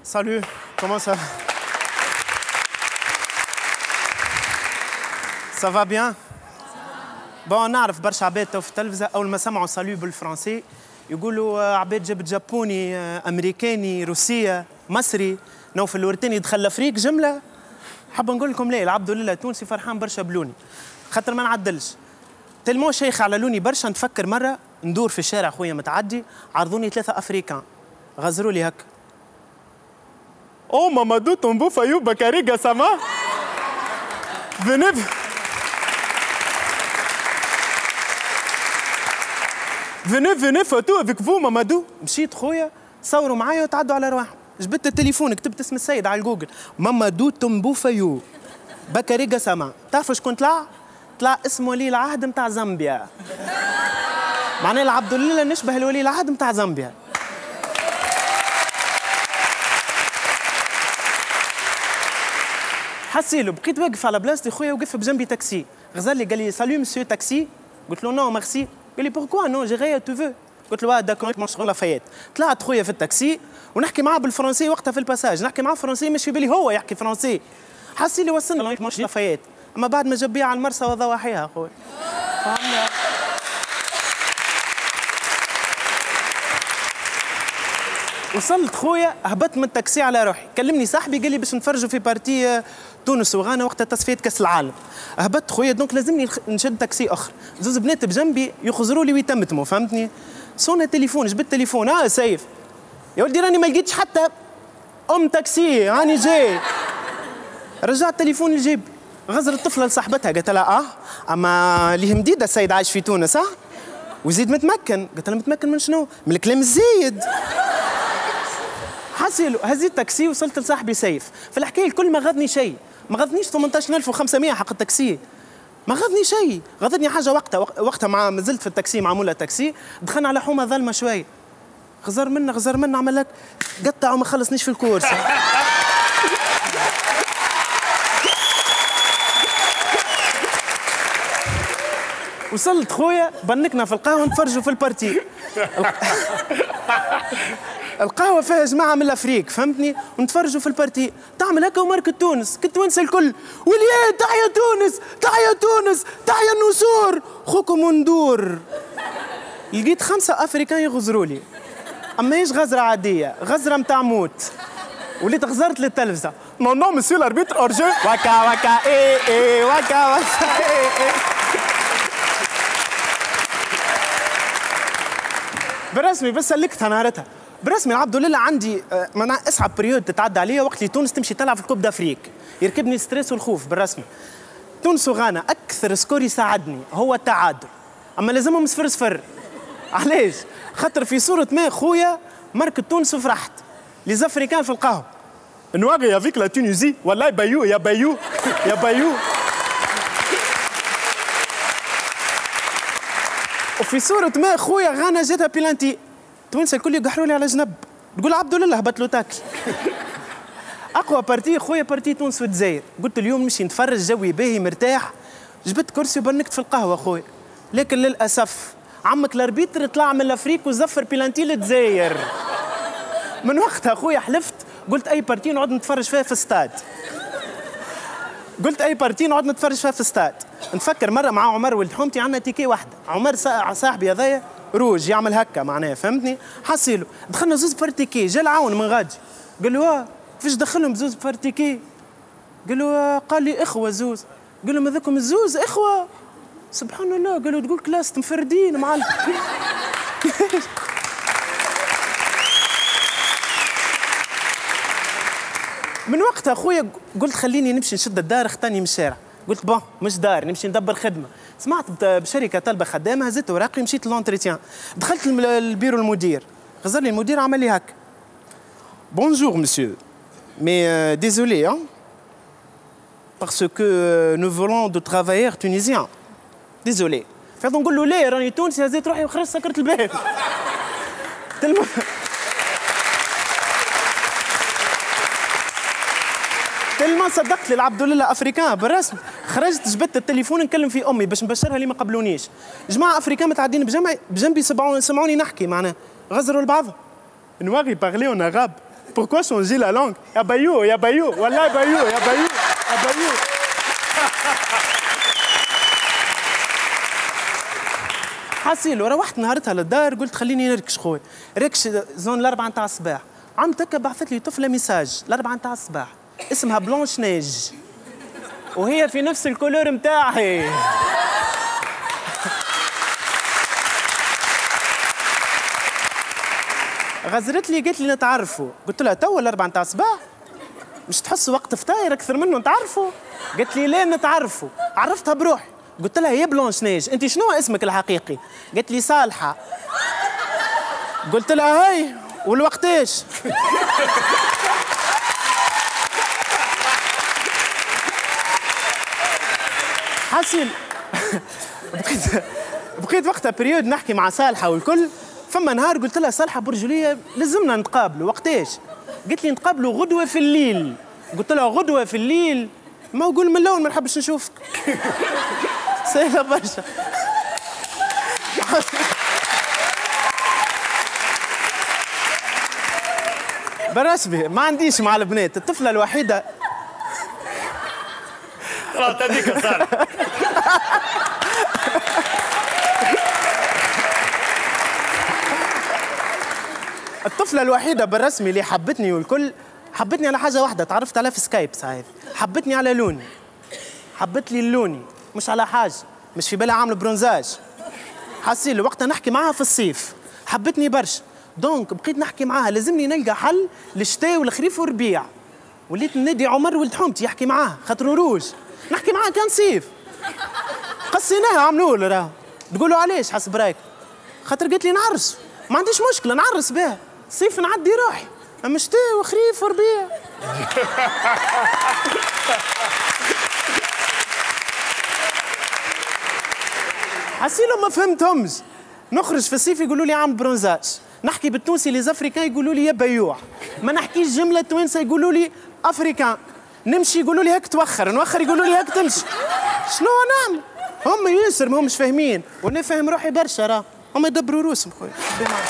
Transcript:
Salut, comment ça va? Ça va bien؟ بون نعرف برشا عباد تو في التلفزة أول ما سمعوا سالو بالفرنسي يقولوا عباد جابت جابوني أمريكاني روسية مصري نوف الورتاني دخل الأفريق جملة. حاب نقول لكم لا العبد لله تونسي فرحان برشا بلوني خاطر ما نعدلش تلمو شيخ على لوني برشا. نتفكر مرة ندور في الشارع خويا متعدي عرضوني 3 أفريكان غزروا لي هكا. أو مامادو تومبو فايو بكاريغا سما venez photo avec vous مامادو. مشيت خويا صوروا معايا وتعدوا على رواحهم. جبت التليفون كتبت اسم السيد على الجوجل مامادو تومبو فايو بكاريغا سما. تعرفوا شكون طلع؟ طلع اسم ولي العهد نتاع زامبيا. معناه العبد لله نشبه الولي العهد نتاع زامبيا. حسيلو بقيت واقف على بلاصتي خويا وقف بجنبي تاكسي غزال لي قال لي سالو مسيو تاكسي. قلت له نو ميرسي. قال لي بوركوا نو جي غير تو فو. قلت له داكور مون شغل لافايت. طلعت خويا في التاكسي ونحكي معاه بالفرنسي وقتها في الباساج نحكي معاه فرنسي مش في بالي هو يحكي فرنسي. حسيلي وصلني مش لافايت اما بعد ما جاب بيها على المرسى وضواحيها خويا. وصلت خويا هبطت من التاكسي على روحي. كلمني صاحبي قال لي باش نتفرجوا في بارتي تونس وغانا وقت تصفيه كاس العالم. هبطت خويا دونك لازمني نشد تاكسي اخر. زوز بنات بجنبي يخزروا لي ويتمتموا فهمتني. صونا التليفون جبت تليفون سيف يا ولدي راني ما لقيتش حتى تاكسي راني جاي. رجعت التليفون لجيبي غزر الطفله لصاحبتها قالت لها اما ليه مديده السيد عايش في تونس وزيد متمكن. قالت لها متمكن من شنو؟ من الكلام الزايد. حسيلو هزيت تاكسي وصلت لصاحبي سيف. في الحكايه الكل ما غضني شيء ما غضنيش 18500 حق التاكسي ما غضني شيء. غضتني حاجه وقتها مع مازلت في التاكسي مع مولا التاكسي دخلنا على حومه ظلمه شويه غزر منا عمل لك قطع وما خلصنيش في الكورس. وصلت خويا بنكنا في القهوه نتفرجوا في البارتي. القهوه فيها جماعه من الافريق فهمتني ونتفرجوا في البارتي تعمل هكا وماركة تونس. كنت وانسى الكل وليه تحيا تونس تحيا تونس تحيا النسور خوكم ندور. لقيت 5 افريكان يغزروا لي اما ايش غزره عاديه غزره متاع موت. وليت غزرت للتلفزه نو مسيو الاربيتر اورجو وكا ايه وكا ايه. برسمي بس سلكتها نهارتها برسمي العبد لله عندي اصعب بريود تتعدى عليا وقت اللي تونس تمشي تلعب في الكوب دافريك يركبني الستريس والخوف بالرسمي. تونس وغانا اكثر سكور يساعدني هو التعادل اما لازمهم 0-0. علاش؟ خاطر في صورة ما خويا ماركة تونس وفرحت لي زافريكان في القهوة نواغي افيك لا تونيزي والله بايو يا بايو يا بايو. وفي صورة ما خويا غانا جاتها بيلانتي التوانسه الكل يقحروا لي على جنب تقول عبد الله هبط له تاكل. اقوى بارتي خويا بارتي تونس والجزائر. قلت اليوم نمشي نتفرج جوي باهي مرتاح. جبت كرسي وبرنكت في القهوه خويا لكن للاسف عمك الاربيتر طلع من الافريق وزفر بيلانتي للجزائر. من وقتها خويا حلفت قلت اي بارتي نقعد نتفرج فيها في استاد. قلت اي بارتي نقعد نتفرج فيها في استاد. نفكر مره مع عمر ولد حومتي عندنا تيكي واحده عمر صاحبي هذايا روج يعمل هكا معناها فهمتني. حسيلو دخلنا زوز بارتيكي جا العون من غادي قال له كيفاش دخلهم زوز بارتيكي؟ قال له قال لي اخوه زوز. قال له هذوكم الزوز اخوه سبحان الله. قال له تقول كلاس مفردين معلم. من وقتها خويا قلت خليني نمشي نشد الدار اختاني من الشارع. قلت بون مش دار نمشي ندبر خدمه. سمعت بشركه طلبه خدامه هزيت اوراقي مشيت لونتريتيان. دخلت البيرو المدير غزر لي المدير عمل لي هكا بونجور مسيو مي ديزولي parce que nous voulons de travailleurs tunisiens désolé. فاضل نقول له لا راني تونسي هزيت روحي وخرجت سكرت الباب. تلما صدقت لي العبد لله افريكان بالرسم. خرجت جبت التليفون نكلم في امي باش نبشرها اللي ما قبلونيش. جماعه افريكان متعدين بجنبي سمعوني نحكي معناها غزروا لبعضهم نواغي باغلي اون arabe Pourquoi changer la langue? يا بيو يا بيو والله بيو يا بيو يا بيو. حاسيل وروحت نهارتها للدار قلت خليني نركش خويا، ركش زون الأربعة نتاع الصباح، عملت هكا بعثت لي طفلة ميساج الأربعة نتاع الصباح اسمها بلونش نيج وهي في نفس الكولور نتاعي. غزرت لي قالت لي نتعرفوا، قلت لها تو الأربعة نتاع الصباح مش تحسوا وقت فطاير أكثر منه نتعرفوا؟ قالت لي ليه نتعرفوا؟ عرفتها بروحي، قلت لها يا بلونش نيج أنت شنو اسمك الحقيقي؟ قالت لي صالحة. قلت لها هاي والوقت ايش؟ حاسين بقيت وقتها بريود نحكي مع صالحة والكل، فما نهار قلت لها صالحة برجولية لازمنا نتقابلوا، وقت ايش؟ قالت لي نتقابلوا غدوة في الليل. قلت لها غدوة في الليل؟ ما أقول من الأول ما نحبش نشوفك. سهلة برشا. برسبي ما عنديش مع البنات، الطفلة الوحيدة خلاص هذيك صار. الطفلة الوحيدة بالرسمي اللي حبتني والكل حبتني على حاجة واحدة تعرفت عليها في سكايب ساعات، حبتني على لوني، حبت لي اللوني مش على حاجة، مش في بالها عامل برونزاج. حاسين وقتها نحكي معاها في الصيف، حبتني برشا، دونك بقيت نحكي معاها لازمني نلقى حل للشتاء والخريف والربيع. وليت نادي عمر ولد حومتي يحكي معاها خاطر روج، نحكي معاها كان صيف. قصيناها عملوا له راهو، تقولوا علاش حسب رايك؟ خاطر قالت لي نعرس، ما عنديش مشكلة نعرس بها، صيف نعدي روحي، أما شتاء وخريف وربيع. حسيلهم ما فهمتهمش، نخرج في الصيف يقولوا لي عامل برونزاج، نحكي بالتونسي لي زافريكان يقولوا لي يا بيوع، ما نحكيش جملة توانسة يقولوا لي أفريكان، نمشي يقولوا لي هيك توخر، نوخر يقولوا لي هيك تمشي. شنو نعمل؟ هم ياسر ما همش فاهمين، وانا فاهم روحي برشا راه، هم يدبروا روسهم خويا.